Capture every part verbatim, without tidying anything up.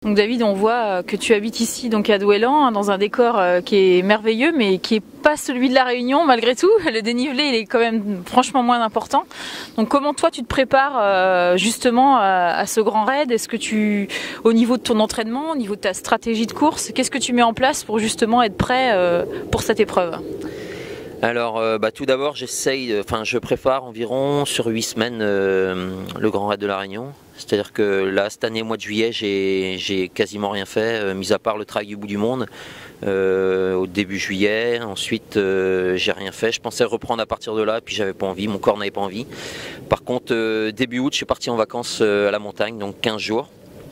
Donc David, on voit que tu habites ici donc à Douélan, dans un décor qui est merveilleux, mais qui n'est pas celui de la Réunion malgré tout. Le dénivelé il est quand même franchement moins important. Donc comment toi tu te prépares justement à ce grand raid? Est-ce que tu, au niveau de ton entraînement, au niveau de ta stratégie de course, qu'est-ce que tu mets en place pour justement être prêt pour cette épreuve? Alors euh, bah, tout d'abord j'essaye, enfin je prépare environ sur huit semaines euh, le Grand Raid de la Réunion. C'est-à-dire que là cette année, au mois de juillet, j'ai quasiment rien fait, euh, mis à part le trail du bout du monde euh, au début juillet. Ensuite euh, j'ai rien fait, je pensais reprendre à partir de là, puis j'avais pas envie, mon corps n'avait pas envie. Par contre euh, début août je suis parti en vacances euh, à la montagne, donc quinze jours.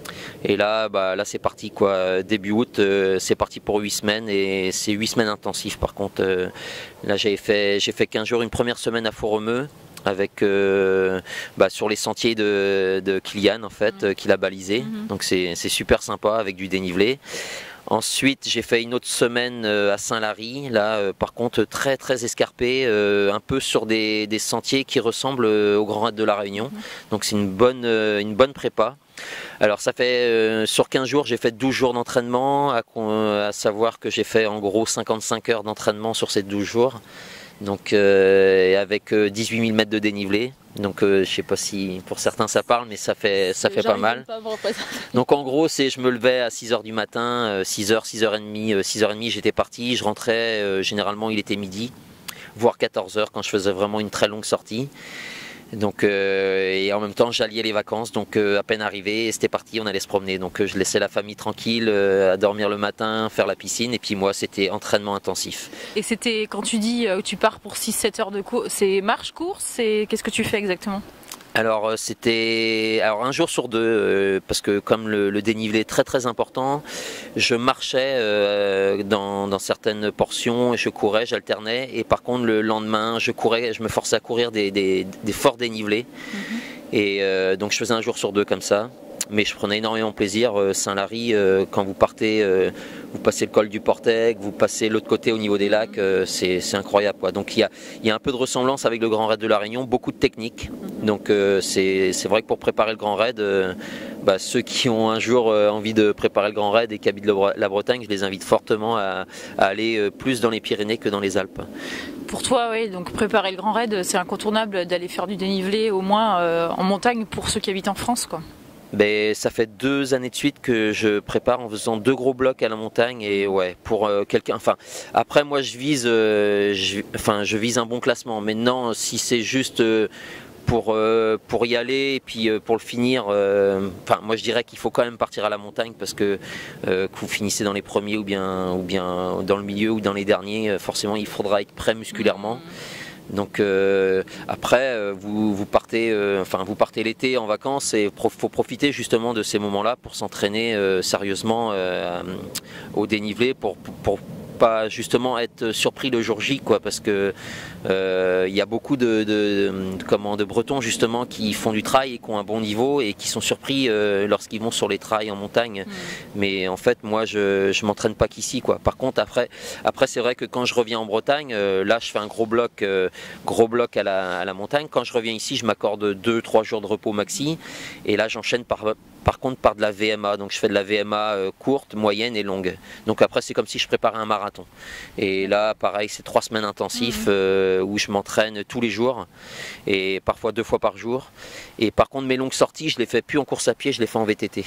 Et là, bah, là c'est parti quoi. Début août, euh, c'est parti pour huit semaines et c'est huit semaines intensives. Par contre, euh, là j'ai fait, j'ai fait quinze jours, une première semaine à Font-Romeu avec euh, bah, sur les sentiers de, de Kilian en fait, mmh. euh, qu'il a balisé. Mmh. Donc c'est super sympa avec du dénivelé. Ensuite, j'ai fait une autre semaine à Saint-Lary, là euh, par contre très très escarpé, euh, un peu sur des, des sentiers qui ressemblent au Grand Raid de la Réunion. Mmh. Donc c'est une bonne, euh, une bonne prépa. Alors ça fait euh, sur quinze jours j'ai fait douze jours d'entraînement, à, à savoir que j'ai fait en gros cinquante-cinq heures d'entraînement sur ces douze jours, donc euh, avec euh, dix-huit mille mètres de dénivelé. Donc euh, je sais pas si pour certains ça parle, mais ça fait ça fait pas mal. Pas donc en gros c'est je me levais à six heures du matin, euh, six heures, six heures trente, six heures trente j'étais parti, je rentrais, euh, généralement il était midi, voire quatorze heures quand je faisais vraiment une très longue sortie. Donc, euh, et en même temps j'alliais les vacances, donc euh, à peine arrivé c'était parti, on allait se promener, donc euh, je laissais la famille tranquille euh, à dormir le matin, faire la piscine, et puis moi c'était entraînement intensif. Et c'était quand tu dis euh, tu pars pour six sept heures de course, c'est marche course, c'est qu'est-ce que tu fais exactement? Alors c'était alors un jour sur deux euh, parce que comme le, le dénivelé est très très important, je marchais euh, dans, dans certaines portions, je courais, j'alternais, et par contre le lendemain je courais, je me forçais à courir des, des, des forts dénivelés. Mmh. Et euh, donc je faisais un jour sur deux comme ça. Mais je prenais énormément plaisir. euh, Saint-Lary, euh, quand vous partez, euh, vous passez le col du Portec, vous passez l'autre côté au niveau des lacs, euh, c'est incroyable quoi. Donc il y a, y a un peu de ressemblance avec le Grand Raid de la Réunion, beaucoup de technique. Donc euh, c'est vrai que pour préparer le Grand Raid, euh, bah, ceux qui ont un jour euh, envie de préparer le Grand Raid et qui habitent la Bretagne, je les invite fortement à, à aller euh, plus dans les Pyrénées que dans les Alpes. Pour toi, oui, donc préparer le Grand Raid, c'est incontournable d'aller faire du dénivelé au moins euh, en montagne pour ceux qui habitent en France quoi. Ben, ça fait deux années de suite que je prépare en faisant deux gros blocs à la montagne, et ouais, pour euh, quelqu'un, enfin, après moi je vise, euh, je, enfin, je vise un bon classement. Maintenant, si c'est juste euh, pour, euh, pour y aller et puis euh, pour le finir, euh, enfin, moi je dirais qu'il faut quand même partir à la montagne, parce que euh, que vous finissez dans les premiers ou bien, ou bien dans le milieu ou dans les derniers, forcément il faudra être prêt musculairement. Donc euh, après euh, vous, vous partez euh, enfin vous partez l'été en vacances, et il faut profiter justement de ces moments-là pour s'entraîner euh, sérieusement euh, au dénivelé, pour, pour, pour pas justement être surpris le jour J quoi, parce que euh, il y a beaucoup de, de, de, comment, de Bretons justement qui font du trail et qui ont un bon niveau et qui sont surpris euh, lorsqu'ils vont sur les trails en montagne. Mmh. Mais en fait moi je, je m'entraîne pas qu'ici quoi. Par contre après, après c'est vrai que quand je reviens en Bretagne, euh, là je fais un gros bloc euh, gros bloc à la, à la montagne. Quand je reviens ici je m'accorde deux trois jours de repos maxi, et là j'enchaîne par par contre par de la V M A, donc je fais de la V M A euh, courte, moyenne et longue. Donc après c'est comme si je préparais un marathon. Et là pareil, c'est trois semaines intensifs euh, où je m'entraîne tous les jours, et parfois deux fois par jour. Et par contre mes longues sorties, je les fais plus en course à pied, je les fais en V T T.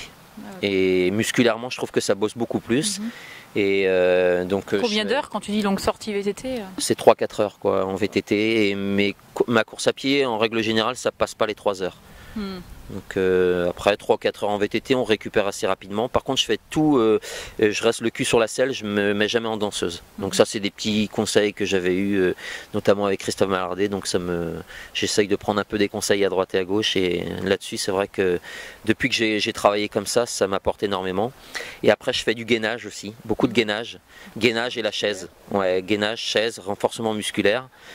Et musculairement je trouve que ça bosse beaucoup plus. Mm-hmm. Et euh, donc, combien je... d'heures quand tu dis longue sortie V T T? C'est trois quatre heures quoi, en V T T, et mes, ma course à pied en règle générale ça passe pas les trois heures. Mm. Donc euh, après trois quatre heures en V T T, on récupère assez rapidement. Par contre je fais tout, euh, je reste le cul sur la selle, je me mets jamais en danseuse. Donc ça c'est des petits conseils que j'avais eu euh, notamment avec Christophe Mallardet. Donc ça me, j'essaye de prendre un peu des conseils à droite et à gauche, et là-dessus c'est vrai que depuis que j'ai travaillé comme ça, ça m'apporte énormément. Et après je fais du gainage aussi, beaucoup de gainage, gainage et la chaise. Ouais, gainage, chaise, renforcement musculaire.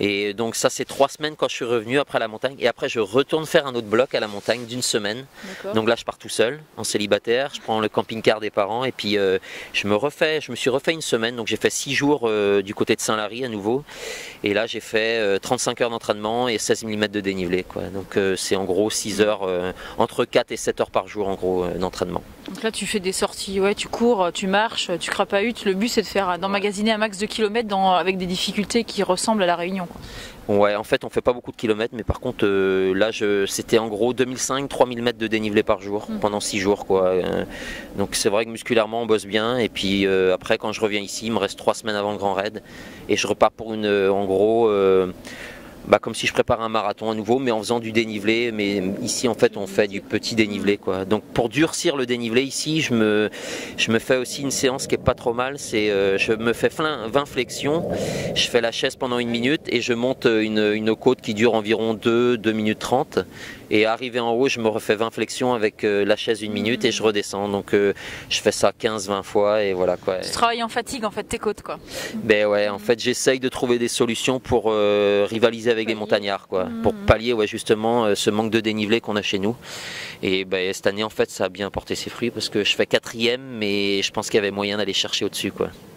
Et donc ça c'est trois semaines quand je suis revenu après la montagne. Et après je retourne faire un autre bloc à la montagne d'une semaine. Donc là je pars tout seul, en célibataire, je prends le camping-car des parents et puis euh, je me refais, je me suis refait une semaine. Donc j'ai fait six jours euh, du côté de Saint-Lary à nouveau. Et là j'ai fait euh, trente-cinq heures d'entraînement et seize millimètres de dénivelé, quoi. Donc euh, c'est en gros six heures, euh, entre quatre et sept heures par jour en gros euh, d'entraînement. Donc là tu fais des sorties, ouais, tu cours, tu marches, tu crapahutes. Le but c'est de faire d'emmagasiner un max de kilomètres dans, avec des difficultés qui ressemblent à la Réunion, quoi. Ouais, en fait on fait pas beaucoup de kilomètres, mais par contre euh, là je, c'était en gros deux mille cinq, trois mille mètres de dénivelé par jour mmh. pendant six jours, quoi. Euh, donc c'est vrai que musculairement on bosse bien, et puis euh, après quand je reviens ici, il me reste trois semaines avant le Grand Raid et je repars pour une, en gros euh, bah, comme si je prépare un marathon à nouveau, mais en faisant du dénivelé. Mais ici en fait on fait du petit dénivelé, quoi. Donc pour durcir le dénivelé ici, je me, je me fais aussi une séance qui est pas trop mal. C'est euh, je me fais vingt flexions, je fais la chaise pendant une minute et je monte une, une côte qui dure environ deux minutes trente. Et arrivé en haut, je me refais vingt flexions avec euh, la chaise une minute et je redescends. Donc euh, je fais ça quinze vingt fois et voilà, quoi. Tu travailles en fatigue en fait tes côtes, quoi. Ben ouais, en fait j'essaye de trouver des solutions pour euh, rivaliser avec les montagnards, quoi. Mmh. Pour pallier, ouais, justement euh, ce manque de dénivelé qu'on a chez nous. Et ben, cette année en fait ça a bien porté ses fruits parce que je fais quatrième, mais je pense qu'il y avait moyen d'aller chercher au-dessus, quoi.